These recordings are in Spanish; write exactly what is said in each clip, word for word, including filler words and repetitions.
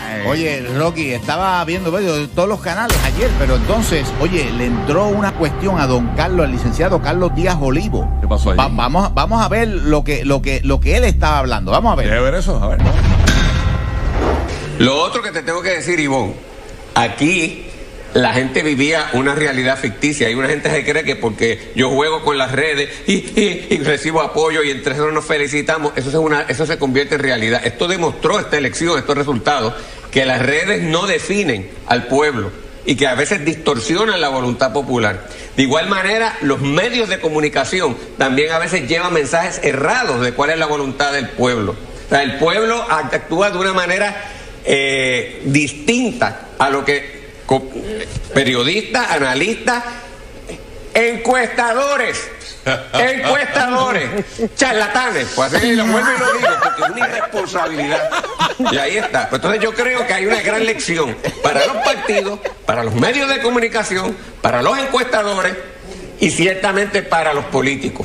Oye, Rocky, estaba viendo bueno, todos los canales ayer, pero entonces, oye, le entró una cuestión a don Carlos, al licenciado Carlos Díaz Olivo. ¿Qué pasó ahí? Va, vamos, vamos a ver lo que, lo que, lo que él estaba hablando. Vamos a ver. ¿Quieres ver eso? A ver. Lo otro que te tengo que decir, Ivonne, aquí la gente vivía una realidad ficticia y una gente se cree que porque yo juego con las redes y, y, y recibo apoyo y entre nosotros nos felicitamos, eso, es una, eso se convierte en realidad. Esto demostró esta elección, estos resultados, que las redes no definen al pueblo y que a veces distorsionan la voluntad popular. De igual manera, los medios de comunicación también a veces llevan mensajes errados de cuál es la voluntad del pueblo. O sea, el pueblo actúa de una manera eh, distinta a lo que periodistas, analistas, encuestadores, encuestadores, charlatanes, pues así lo vuelvo y lo digo, porque es una irresponsabilidad. Y ahí está. Pues entonces yo creo que hay una gran lección para los partidos, para los medios de comunicación, para los encuestadores y ciertamente para los políticos.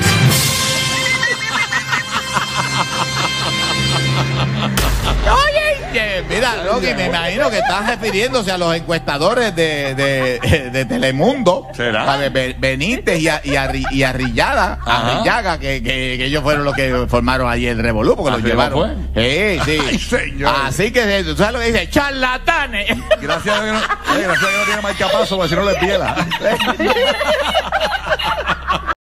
Oye, mira, Rocky, me imagino que estás refiriéndose a los encuestadores de, de, de Telemundo. ¿Será? De Benítez y a, y a, y a Arrillaga, a Arrillaga, que, que, que ellos fueron los que formaron allí el revolú, porque los llevaron. Sí, sí. Ay, señor. Así que, ¿tú sabes lo que dice? ¡Charlatanes! Gracias a que no, eh, gracias a que no tiene marcapaso, porque si no le piela.